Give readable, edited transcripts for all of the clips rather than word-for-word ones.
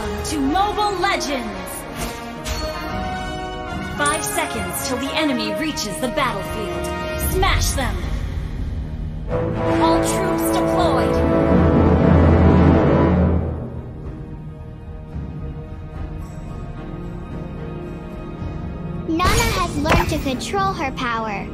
Welcome to Mobile Legends! 5 seconds till the enemy reaches the battlefield. Smash them! All troops deployed! Nana has learned to control her power.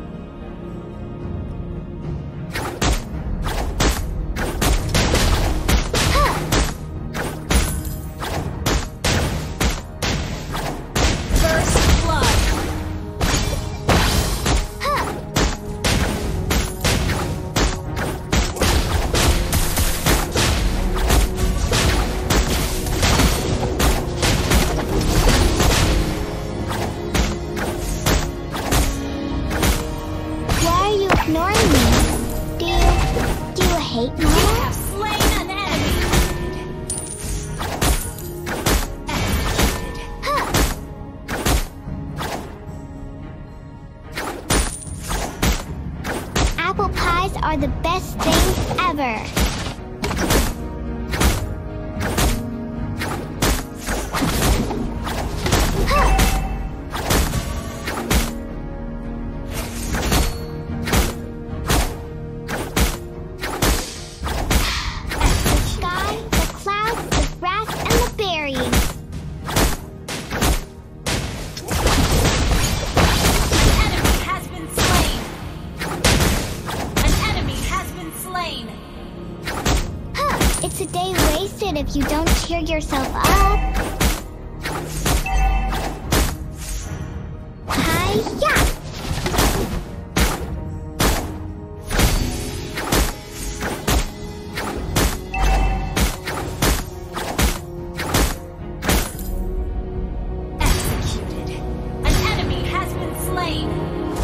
Apple pies are the best thing ever. It's a day wasted if you don't cheer yourself up. Hi-ya! Executed. An enemy has been slain.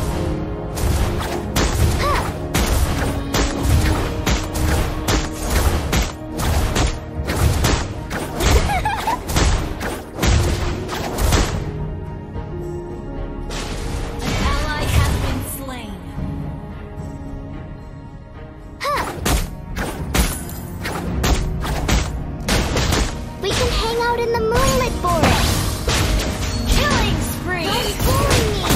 In the moonlit forest. Killing spree! Don't bully me!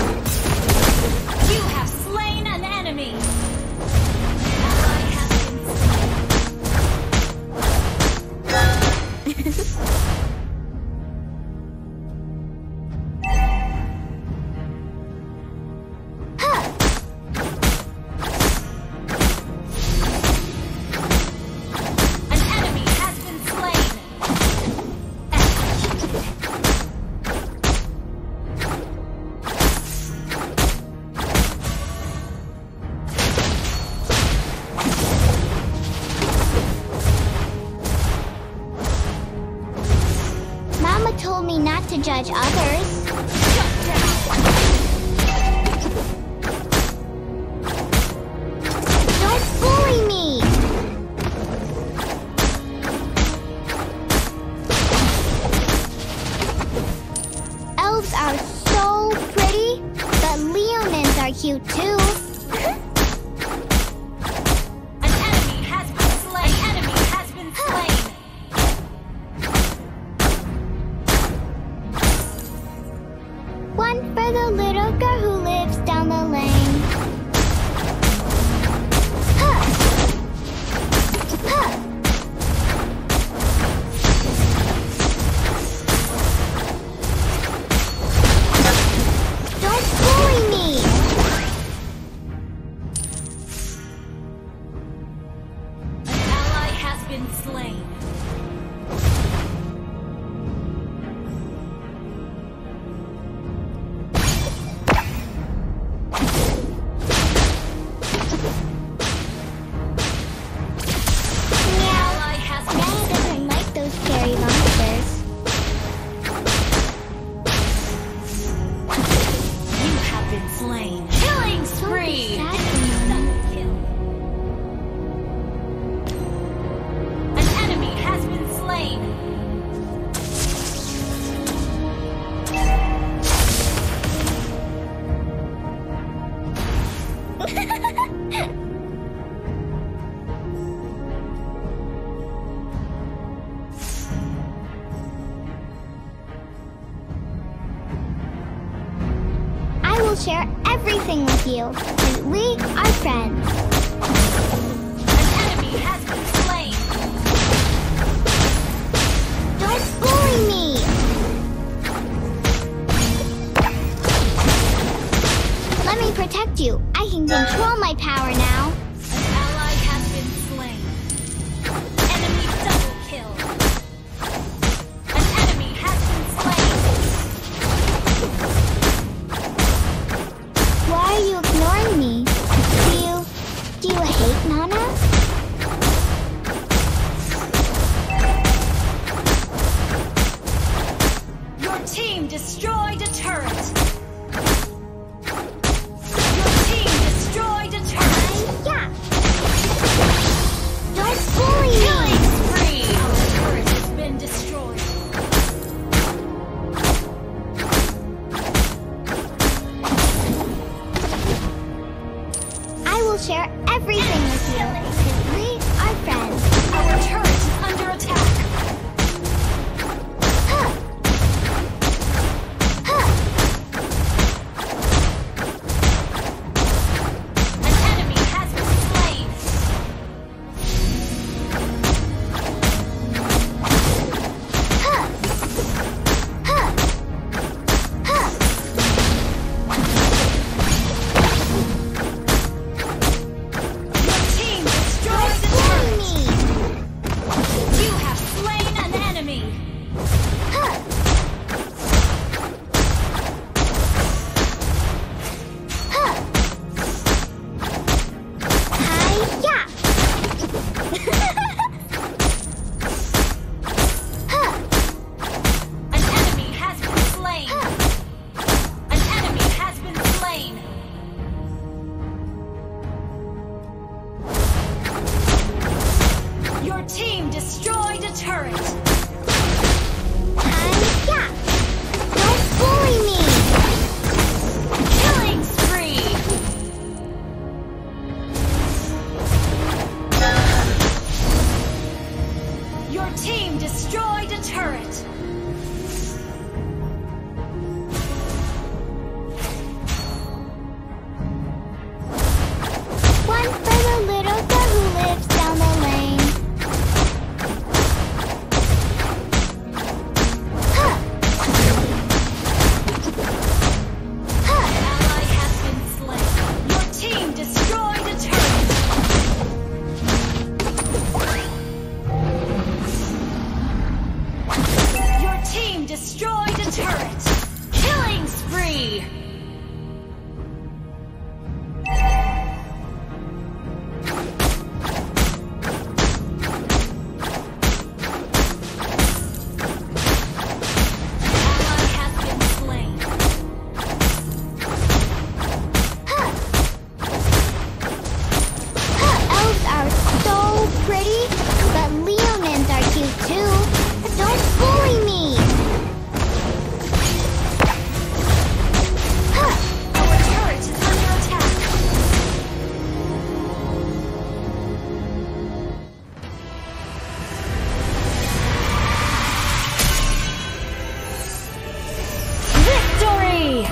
You have slain an enemy! Ally has been slain. Mama told me not to judge others. Don't bully me! Elves are so pretty, but Leonins are cute too. One for the little girl who lives down the lane. Don't bully me! An ally has been slain. Killing spree! An enemy has been slain. will share everything with you, because we are friends. An enemy has been slain. Don't bully me! Let me protect you. I can control my power now. An ally has been slain. Enemy double kill. An enemy has been slain. Why are you ignoring me? Do you hate Nana? Your team destroyed a turret. Yeah. Don't bully me! Killing spree! Our turret has been destroyed. I will share everything with you, because we are friends. Our turret is under attack. Huh. Huh. An enemy has been slain. Huh. Huh. Huh. Your team destroyed the Bully turret. me! You have slain an enemy. Huh. Huh. Hi-ya! Huh. An enemy has been slain. Huh. An enemy has been slain. Your team destroyed a turret. Hi-ya! Don't bully me! Killing spree. Your team destroyed a turret. One for the little girl who lives down the lane. Huh. Huh. An ally has been slain. Your team destroyed a turret. Your team destroyed a turret. Killing spree. Ally has been slain. Huh. Elves are so pretty, but Leonins are cute too. Don't bully me! Huh. Our turret is under attack. Victory!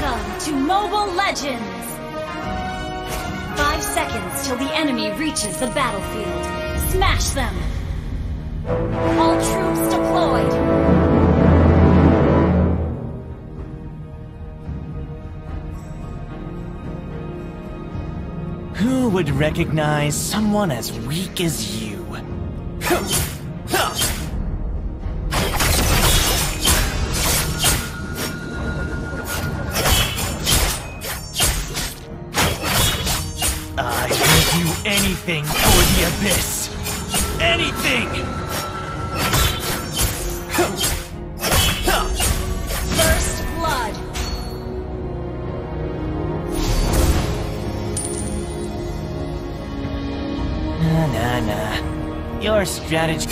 Welcome to Mobile Legends! 5 seconds till the enemy reaches the battlefield. Smash them! All troops deployed! Who would recognize someone as weak as you? I will do anything for the Abyss! Anything! First blood! Nah. Your strategy...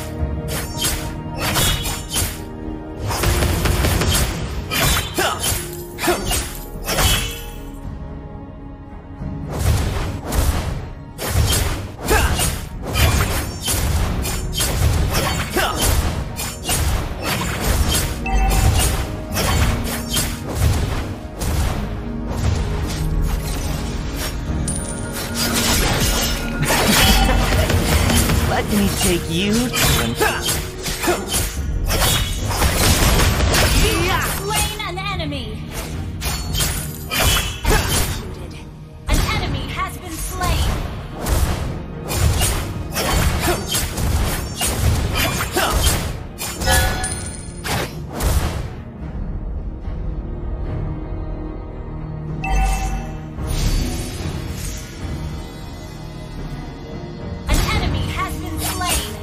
Let me take you to Slain an enemy! Executed. An enemy has been slain! An enemy has been slain!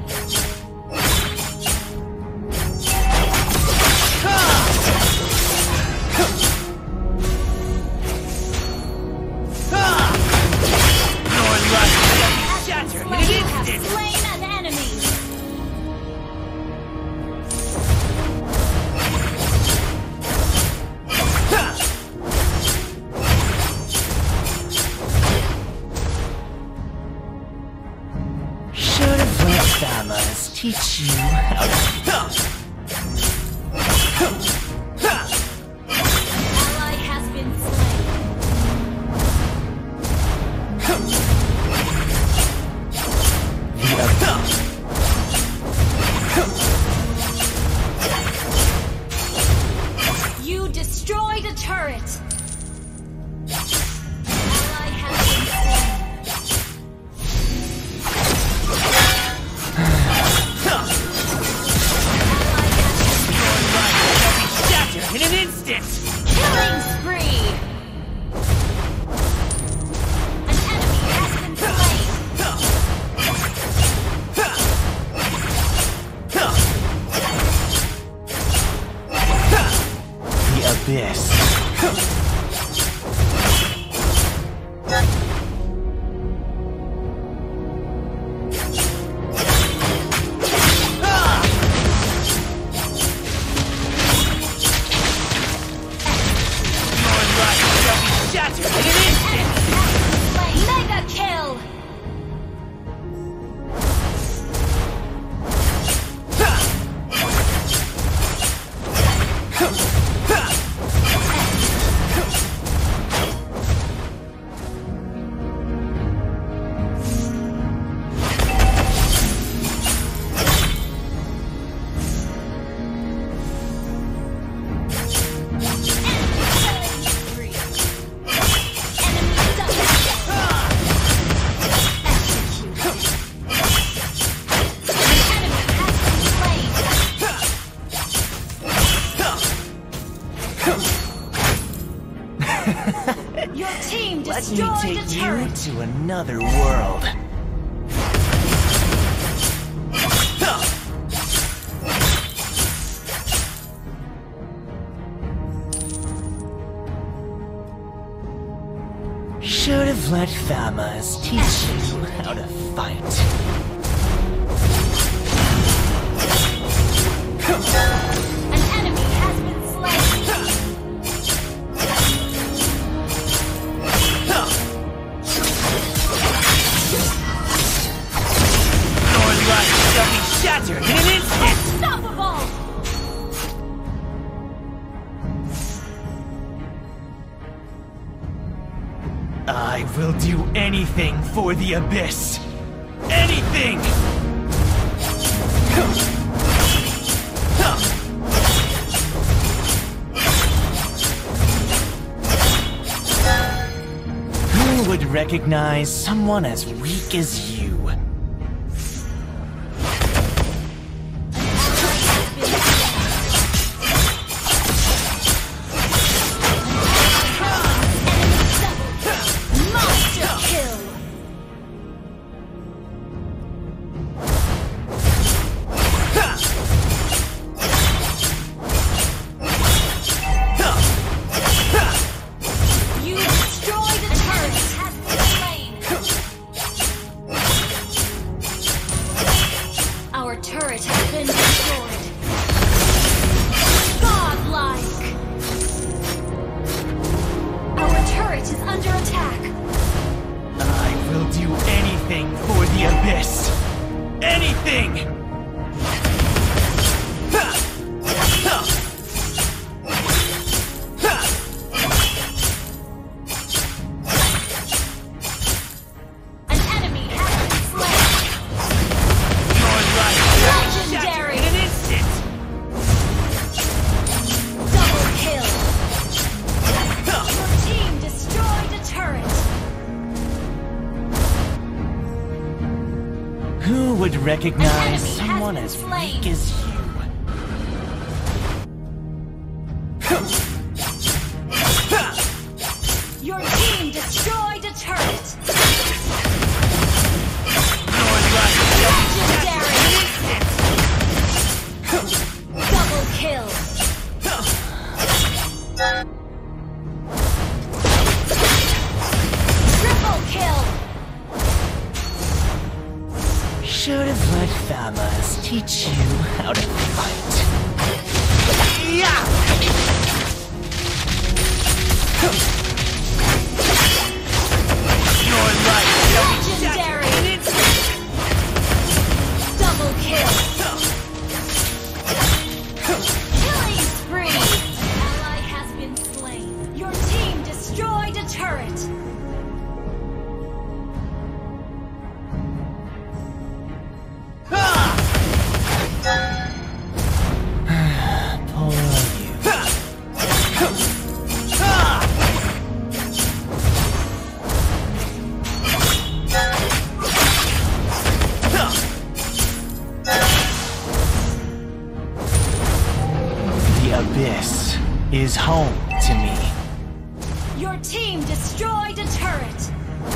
your life shall be shattered in an You have instant! slain an enemy! Should have let Thamas teach you how to... Ally has been slain. You destroyed a turret! Ally has been Shattered in an instant! slain. Killing spree! An enemy has been slain. The Abyss. Your life shall be shattered in an instant! Mega kill! Your team Let me destroyed take a you turret! to another world. Should have let Thamas teach you how to fight. An enemy has been slain! Your life shall be shattered in an instant! Unstoppable! I will do anything for the Abyss. Anything! Who would recognize someone as weak as you? Our turret has been destroyed. Godlike! Our turret is under attack. I will do anything for the Abyss. Anything! An enemy has been slain. Legendary! In an instant! Double kill! Your team destroyed a turret! Who would recognize An enemy has someone been as slain. weak as you? Your team destroyed a turret! Legendary! Double kill! Triple kill! Should have let Famas teach you how to fight. Yeah! Your life shall be Legendary! shattered in an instant! Double kill! Killing spree! An ally has been slain. Your team destroyed a turret. Poor you. The Abyss is home to me. Your team destroyed a turret.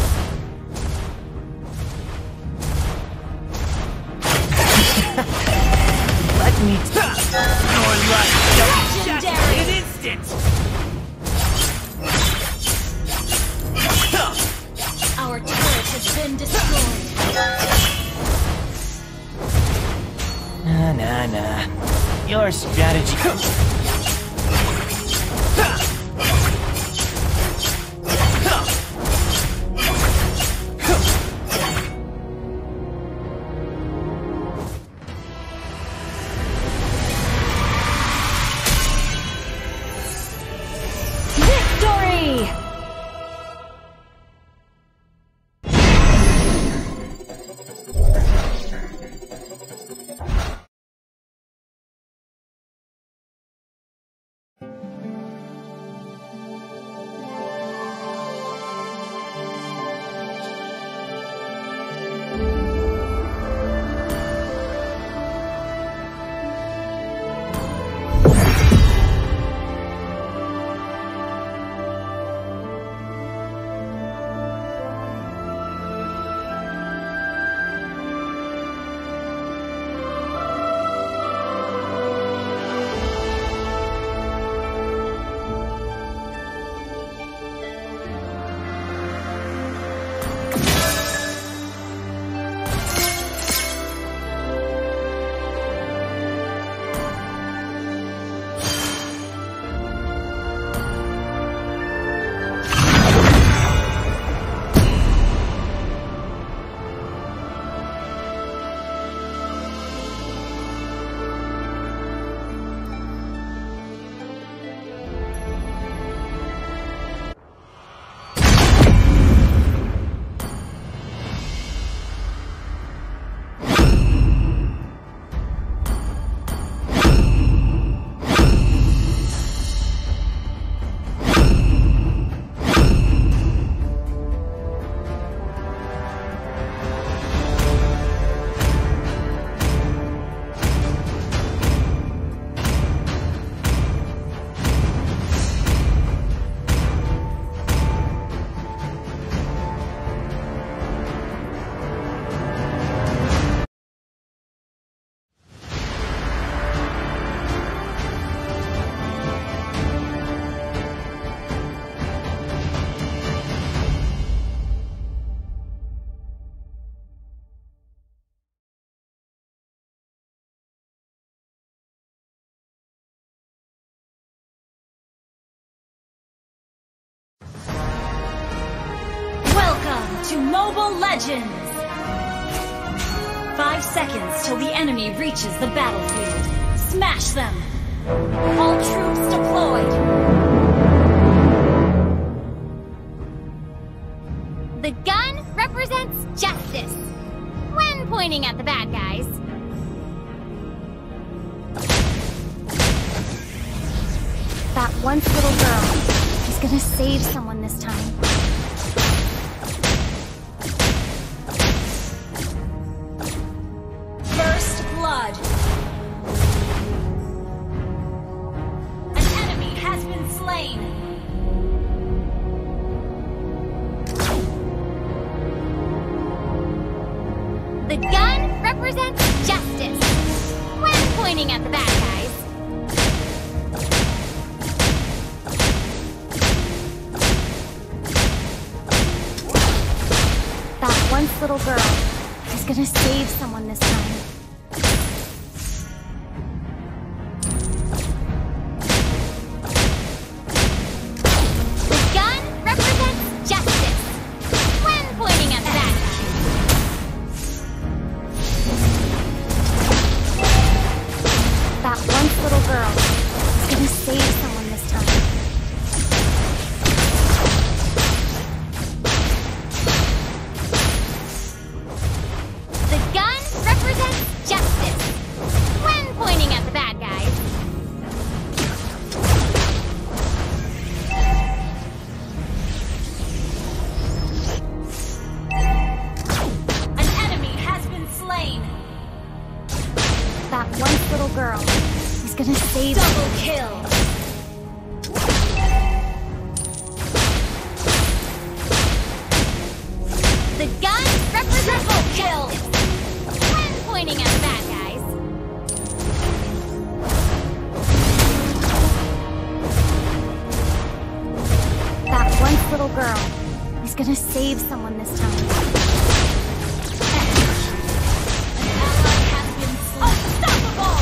Let me Your life shall be shattered in Legendary! an instant! Our turret has been destroyed. Nah. Your strategy... to Mobile Legends! 5 seconds till the enemy reaches the battlefield. Smash them! All troops deployed! The gun represents justice when pointing at the bad guys. That once little girl is gonna save someone this time. First blood. An enemy has been slain. The gun represents justice when pointing at the bad guys. That once little girl is gonna save someone this time. The gun represents justice when pointing at the bad guys. That once little girl is gonna save someone this time. The gun represents justice when pointing at the bad guys. An enemy has been slain. That once little girl is gonna save Double kill. The gun represents Triple kill. when pointing at the bad guys. That once little girl is gonna save someone this time. Ally has been slain. Unstoppable!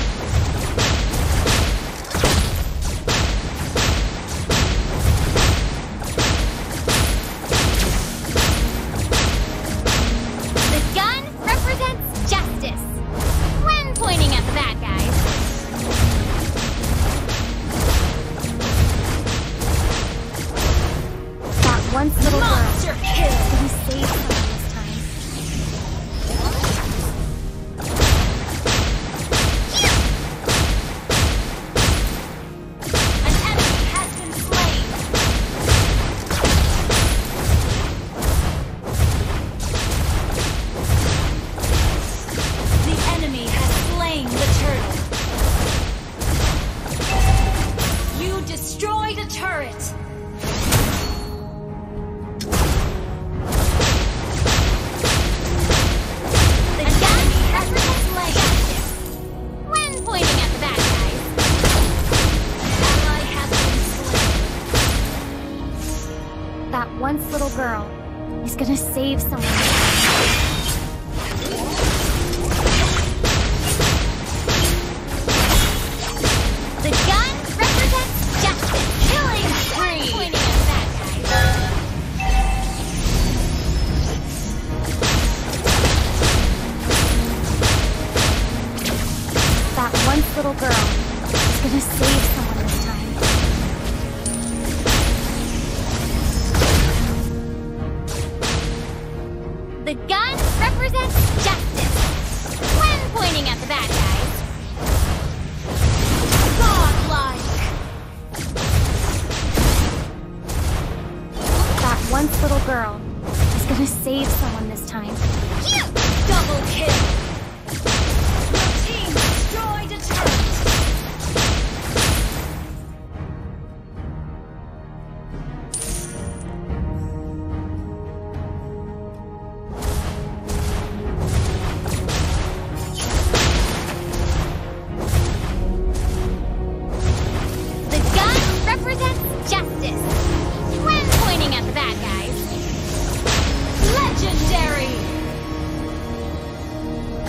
The gun represents justice when pointing at the bad guys. That once little girl Monster kill. is gonna save someone this time. An enemy has been slain. The enemy has slain the turtle. You destroyed a turret. The gun represents justice when pointing at the bad guys. Ally has been slain. That once little girl is gonna save someone. The gun represents justice. Killing When spree. pointing at the bad guys. That once little girl is gonna save someone this time. The gun represents justice when pointing at the bad guys. Godlike. That once little girl is gonna save someone this time. Double kill. Your team destroyed a turret. The gun represents justice when pointing at the bad guys. Legendary.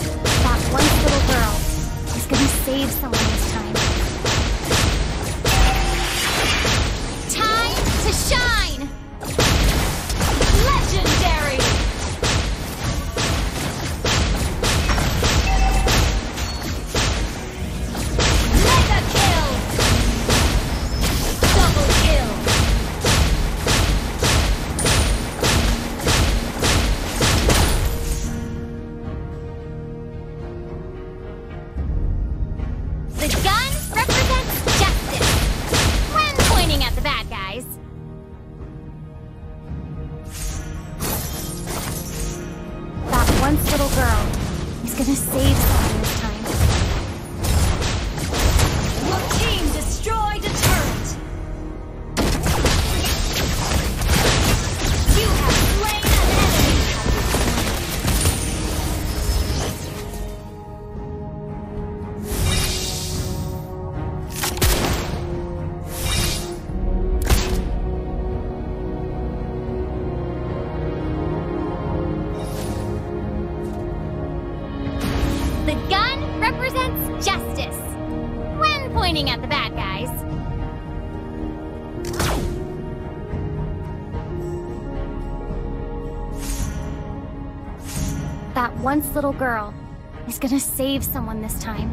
That once little girl is gonna save someone this time.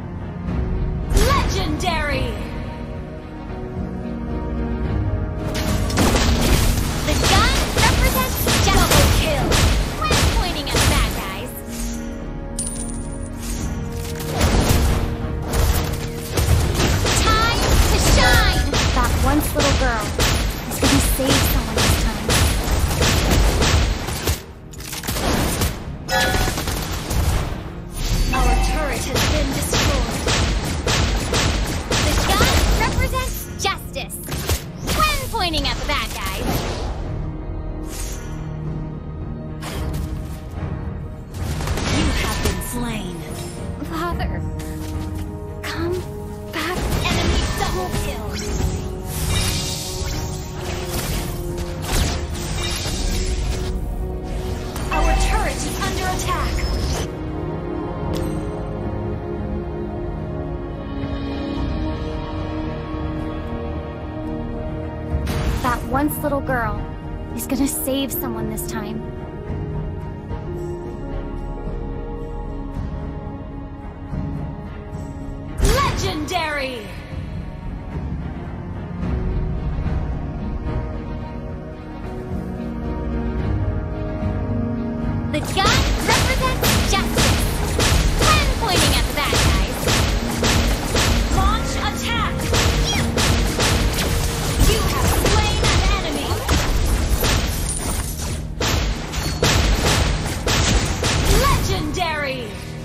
Legendary! The gun represents double kill when pointing at bad guys. Time to shine! That once little girl is gonna save someone this time. Our turret has been destroyed. The gun represents justice when pointing at the bad guys. You have been slain. Father, come back. Enemy double kill. Our turret is under attack. That once little girl is gonna save someone this time. Legendary! The gun represents justice when pointing at the bad guys. Launch attack! You have slain an enemy! Legendary!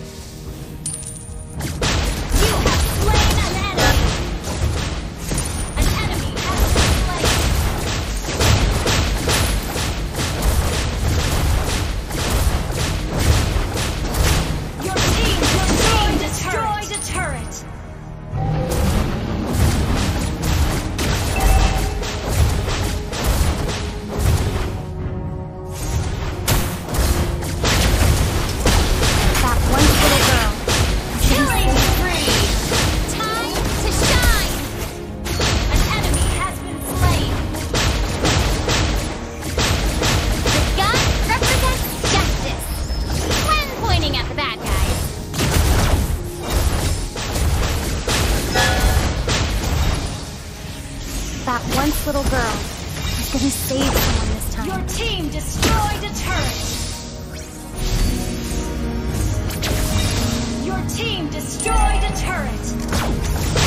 You have slain an enemy! An enemy has been slain! Your team destroyed a turret! That once little girl is gonna Killing save. spree! Time to shine! An enemy has been slain! The gun represents justice when pointing at the bad guys. That once little girl is gonna save someone this time. Your team destroyed a turret! Your team destroyed a turret!